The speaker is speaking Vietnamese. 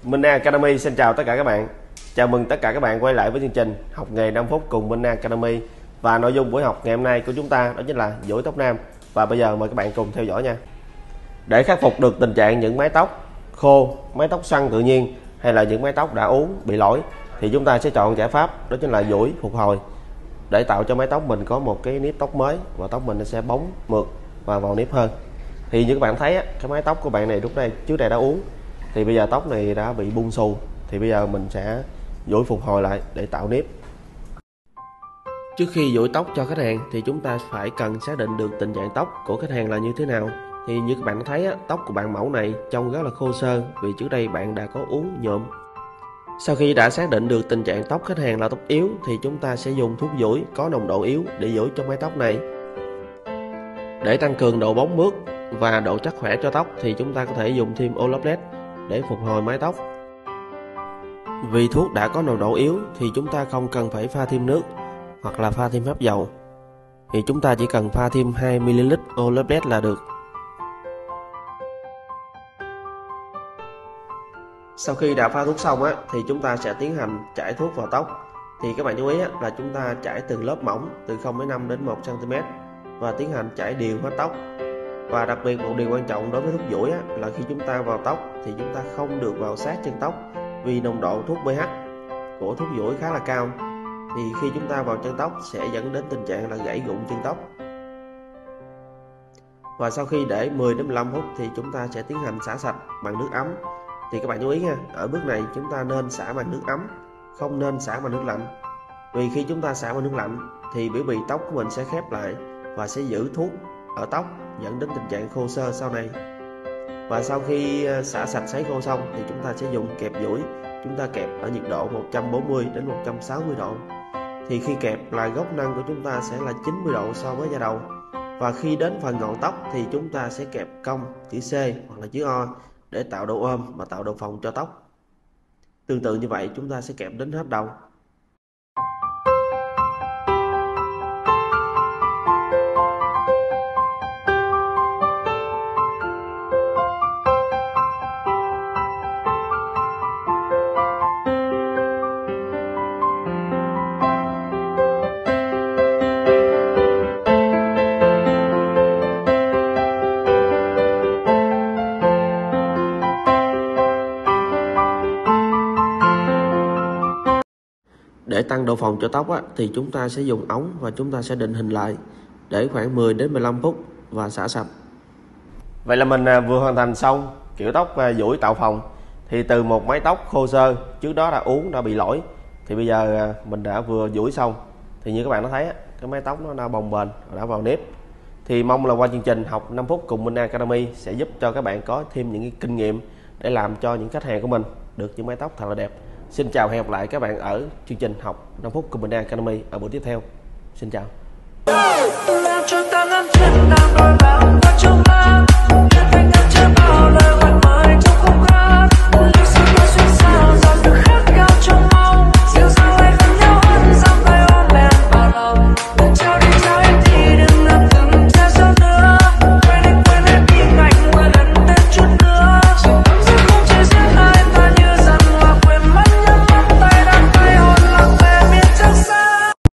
Minh An Academy xin chào tất cả các bạn. Chào mừng tất cả các bạn quay lại với chương trình học nghề 5 phút cùng Minh An Academy. Và nội dung buổi học ngày hôm nay của chúng ta đó chính là duỗi tóc nam. Và bây giờ mời các bạn cùng theo dõi nha. Để khắc phục được tình trạng những mái tóc khô, mái tóc xoăn tự nhiên hay là những mái tóc đã uốn bị lỗi thì chúng ta sẽ chọn giải pháp đó chính là duỗi phục hồi, để tạo cho mái tóc mình có một cái nếp tóc mới và tóc mình nó sẽ bóng mượt và vào nếp hơn. Thì như các bạn thấy cái mái tóc của bạn này lúc này trước đây đã uốn, thì bây giờ tóc này đã bị bung xù, thì bây giờ mình sẽ duỗi phục hồi lại để tạo nếp. Trước khi duỗi tóc cho khách hàng thì chúng ta phải cần xác định được tình trạng tóc của khách hàng là như thế nào. Thì như các bạn thấy tóc của bạn mẫu này trông rất là khô sơ vì trước đây bạn đã có uốn nhuộm. Sau khi đã xác định được tình trạng tóc khách hàng là tóc yếu thì chúng ta sẽ dùng thuốc duỗi có nồng độ yếu để duỗi cho mái tóc này. Để tăng cường độ bóng mướt và độ chắc khỏe cho tóc thì chúng ta có thể dùng thêm Olaplex để phục hồi mái tóc. Vì thuốc đã có nồng độ yếu thì chúng ta không cần phải pha thêm nước hoặc là pha thêm hấp dầu, thì chúng ta chỉ cần pha thêm 2ml Olaplex là được. Sau khi đã pha thuốc xong thì chúng ta sẽ tiến hành chảy thuốc vào tóc. Thì các bạn chú ý là chúng ta chảy từng lớp mỏng từ 0,5 đến 1 cm và tiến hành chảy đều hết tóc. Và đặc biệt một điều quan trọng đối với thuốc duỗi là khi chúng ta vào tóc thì chúng ta không được vào sát chân tóc, vì nồng độ thuốc pH của thuốc duỗi khá là cao. Thì khi chúng ta vào chân tóc sẽ dẫn đến tình trạng là gãy rụng chân tóc. Và sau khi để 10 đến 15 phút thì chúng ta sẽ tiến hành xả sạch bằng nước ấm. Thì các bạn chú ý nha, ở bước này chúng ta nên xả bằng nước ấm, không nên xả bằng nước lạnh. Vì khi chúng ta xả bằng nước lạnh thì biểu bì tóc của mình sẽ khép lại và sẽ giữ thuốc ở tóc, dẫn đến tình trạng khô sơ sau này. Và sau khi xả sạch sấy khô xong thì chúng ta sẽ dùng kẹp duỗi. Chúng ta kẹp ở nhiệt độ 140 đến 160 độ. Thì khi kẹp là góc nâng của chúng ta sẽ là 90 độ so với da đầu. Và khi đến phần ngọn tóc thì chúng ta sẽ kẹp cong chữ C hoặc là chữ O để tạo độ ôm và tạo độ phồng cho tóc. Tương tự như vậy chúng ta sẽ kẹp đến hết đầu. Để tăng độ phồng cho tóc thì chúng ta sẽ dùng ống và chúng ta sẽ định hình lại để khoảng 10 đến 15 phút và xả sạch. Vậy là mình vừa hoàn thành xong kiểu tóc duỗi tạo phồng. Thì từ một mái tóc khô sơ trước đó đã uốn, đã bị lỗi, thì bây giờ mình đã vừa duỗi xong. Thì như các bạn đã thấy cái mái tóc nó đã bồng bềnh, đã vào nếp. Thì mong là qua chương trình học 5 phút cùng Minh An Academy sẽ giúp cho các bạn có thêm những cái kinh nghiệm để làm cho những khách hàng của mình được những mái tóc thật là đẹp. Xin chào, hẹn gặp lại các bạn ở chương trình học 5 phút cùng Minh An Academy ở buổi tiếp theo. Xin chào.